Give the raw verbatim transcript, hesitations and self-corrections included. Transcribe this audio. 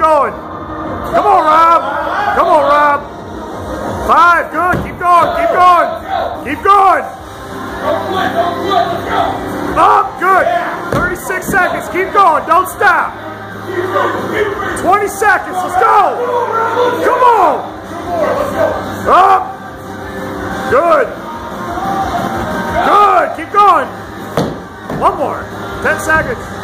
going. Come on, Rob. Come on, Rob. Five, good. Keep going, keep going. Keep going. Up, good. thirty-six seconds. Keep going. Don't stop. twenty seconds. Let's go. Come on. Up. Good. Good. Keep going. One more. ten seconds.